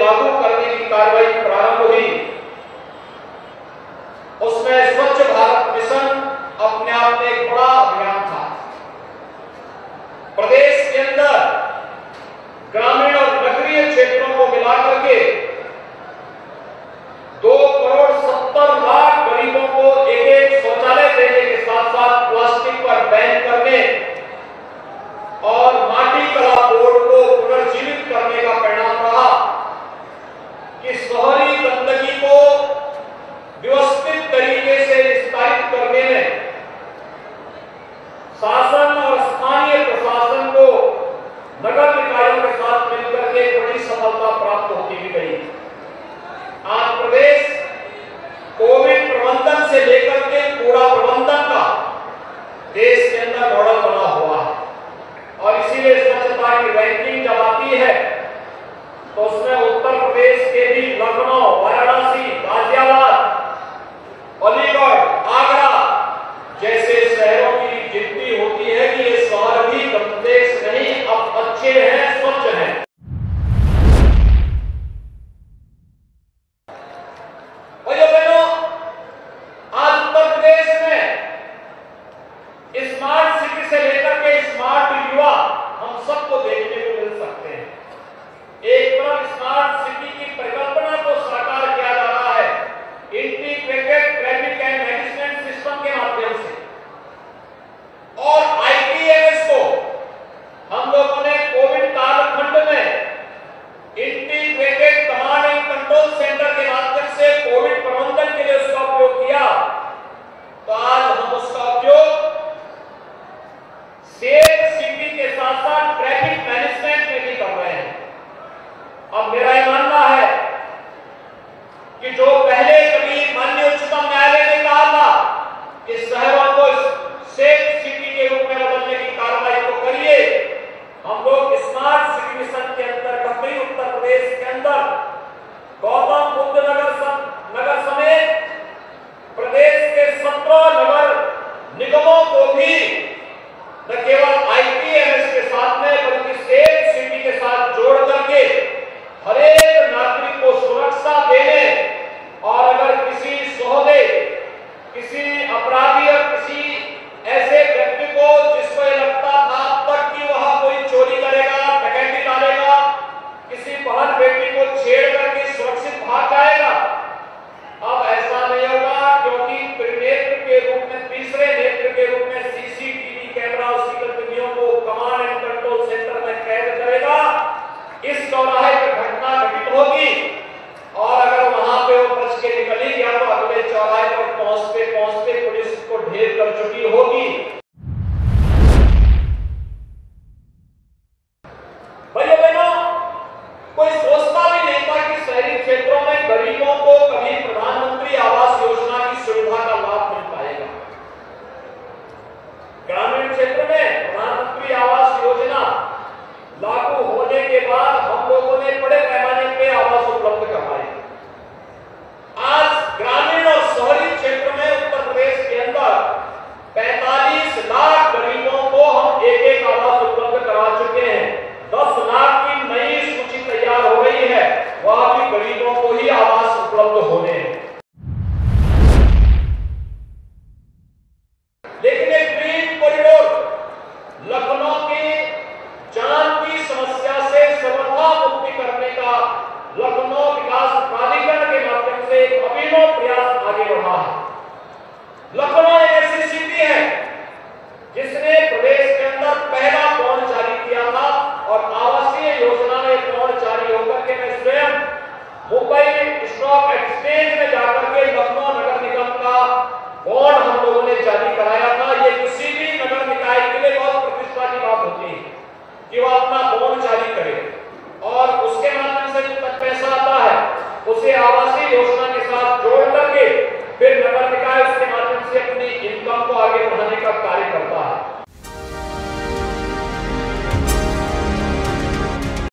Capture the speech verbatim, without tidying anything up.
लागू करने की कार्रवाई प्रारंभ हुई, उसमें स्वच्छ भारत मिशन अपने आप में एक बड़ा अभियान था। प्रदेश के अंदर ग्रामीण और नगरीय क्षेत्रों को मिलाकर के दो करोड़ सत्तर लाख गरीबों को एक एक शौचालय देने के साथ साथ प्लास्टिक पर बैन करने और माटी कला बोर्ड को पुनर्जीवित करने का परिणाम रहा कि शहरी गंदगी को व्यवस्थित तरीके से निस्तारित करने में शासन और स्थानीय प्रशासन को नगर निकायों के साथ मिलकर के बड़ी सफलता प्राप्त होती भी गई। आज प्रदेश कोविड प्रबंधन से लेकर के कूड़ा प्रबंधन का देश के अंदर मॉडल बना हुआ है और इसीलिए स्वच्छता की रैंकिंग जब आती है तो उसमें उत्तर प्रदेश के भी लखनऊ, वाराणसी, गाजियाबाद, अलीगढ़, आगरा जैसे शहरों की गिनती होती है कि ये शहर भी गंदेश नहीं, अब अच्छे हैं, स्वच्छ हैं। भाइयों बहनों, आज उत्तर प्रदेश में स्मार्ट सिटी से लेकर के स्मार्ट युवा हम सबको देखने को मिल सकते हैं। एक तरफ स्मार्ट सिटी की परिकल्पना को साकार किया जा रहा है integrated traffic and management system के माध्यम से, और आईटीएमएस को हम लोगों ने कोविड कालखंड में integrated command and control centre के माध्यम से कोविड प्रबंधन के लिए उसका उपयोग किया। तो आज हम उसका उपयोग सेफ सिटी के साथ साथ ट्रैफिक मैनेजमेंट में भी कर रहे हैं। अब मेरा यह मानना है कि जो पहले कभी माननीय उच्चतम न्यायालय ने कहा था कि शहरों को सेफ सिटी के रूप में बदलने की कार्रवाई को करिए, हम लोग स्मार्ट सिटी मिशन के अंतर्गत भी उत्तर प्रदेश के अंदर गौतम बुद्ध नगर नगर समेत प्रदेश के सत्रह नगर निगमों को भी न केवल आईटीएमएस के साथ में बल्कि सेफ सिटी के साथ जोड़ करके हर एक नागरिक को सुरक्षा देने और अगर किसी सोहदे, किसी अपराधी और किसी ऐसे व्यक्ति को जिसको ये लगता था अब तक कि वह कोई चोरी करेगा, डकैती डालेगा, किसी बहन बेटी को छेड़ करके सुरक्षित भाग जाएगा, अब ऐसा नहीं होगा, क्योंकि त्रिनेत्र के रूप में, तीसरे नेत्र के रूप में सीसीटीवी कैमरा उसकी गतिविधियों को कमांड एंड कंट्रोल सेंटर में कैद करेगा। इस चौराहे पर घटना घटित होगी और अगर वहां पे वो बच के निकली गया तो अगले चौराहे पर पहुंचते पहुंचते पुलिस को ढेर कर चुकी होगी। भाइयों बहनों, कोई सोचता भी नहीं था कि शहरी क्षेत्रों में गरीबों को कभी प्रधानमंत्री आवास योजना की सुविधा का लाभ मिल पाएगा। ग्रामीण क्षेत्र में प्रधानमंत्री आवास योजना लागू होने के बाद हम लोगों ने बड़े पैमाने पे आवास उपलब्ध करवाए। आज ग्रामीण और शहरी क्षेत्र में उत्तर प्रदेश के अंदर पैंतालीस लाख गरीबों को हम एक एक आवास उपलब्ध करा चुके हैं। दस लाख की नई सूची तैयार हो रही है, वह भी गरीबों को ही आवास उपलब्ध होने हैं। लेकिन एक ग्रीन कॉरिडोर लखनऊ की जान की समस्या से सर्वथा मुक्ति करने का लखनऊ विकास प्राधिकरण के माध्यम से एक अभिनव प्रयास आगे बढ़ा है। लखनऊ एक ऐसी सिटी है जिसने प्रदेश के अंदर पहला बॉन्ड जारी किया था और आवासीय योजना में बॉन्ड जारी होकर के मैं स्वयं मुंबई स्टॉक एक्सचेंज में जाकर के लखनऊ नगर निगम का बॉन्ड हम लोगों ने जारी कराया था। ये किसी भी नगर निकाय के लिए बहुत प्रतिष्ठा की बात होती है कि वह अपना बॉन्ड जारी करे।